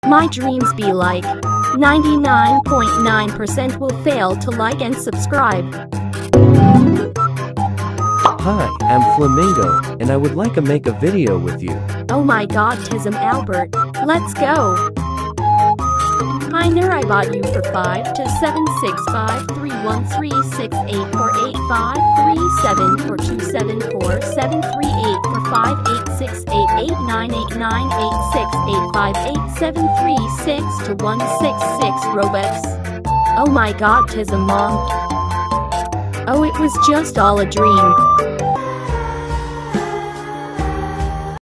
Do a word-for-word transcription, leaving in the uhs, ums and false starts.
My dreams be like. ninety-nine point nine percent will fail to like and subscribe. Hi, I'm Flamingo, and I would like to make a video with you. Oh my god, Tism Albert. Let's go. Hi there, I bought you for five to seven six five three one three six eight four eight five three seven four two seven four seven three eight four five eight six eight eight nine eight nine eight six eight five eight seven three six to one six six Robux. Oh my god, Tism Mom. Oh, it was just all a dream.